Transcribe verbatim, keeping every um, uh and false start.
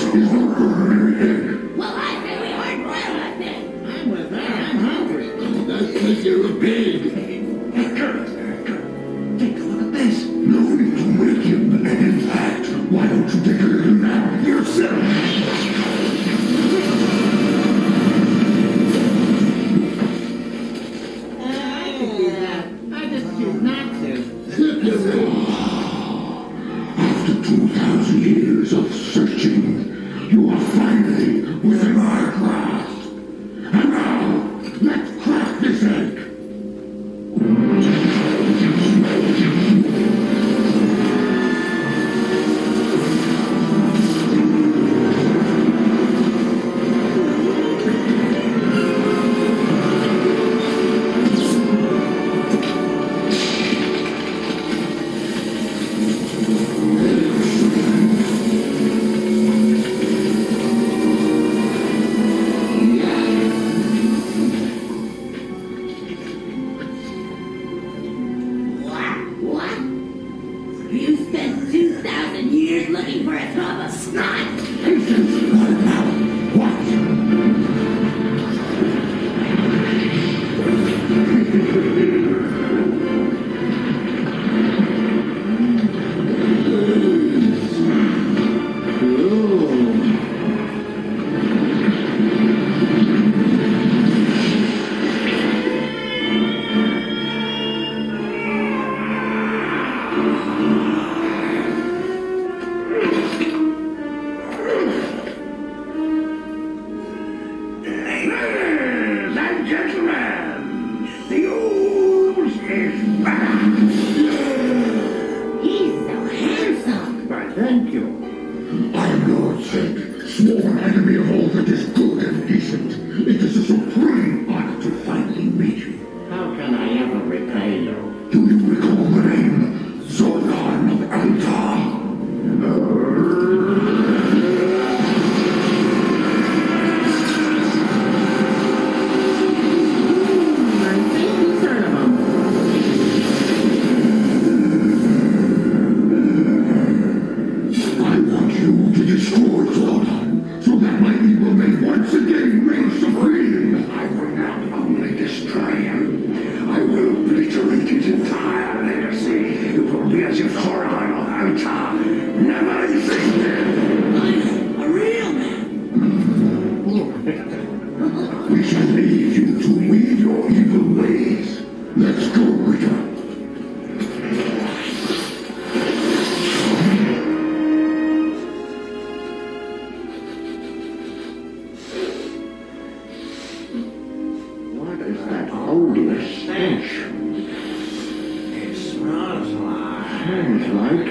is not burning head. Well, I said we weren't well, I think. I'm with that. I'm hungry. That's because you're a pig. Hey, Kurt. Kurt. Take a look at this. No need to wake him. And in fact, why don't you take a little nap yourself? I could do that. I just choose not to. After two thousand years of searching, you are finally within our grasp. And now, let's crack this egg. You spent two thousand years looking for a drop of snot? Patience, not now. What? Ladies and gentlemen, the ooze is back. He's so handsome. Why, thank you. I'm Lord Sink, sworn enemy of all that is good and decent. It is a supreme honor to finally meet you. How can I ever repay you? Do you recall the name Zordon of Altar? I think you've heard of him. I want you to destroy Zordon, so that my evil may once again reign supreme. I will not only destroy him, I will obliterate his entire legacy. It will be as if Zordon of Altar never existed. I'm a real man. We shall leave you to weed your evil ways. Let's go, Rita. What is that odious stench? It smells like... Sounds like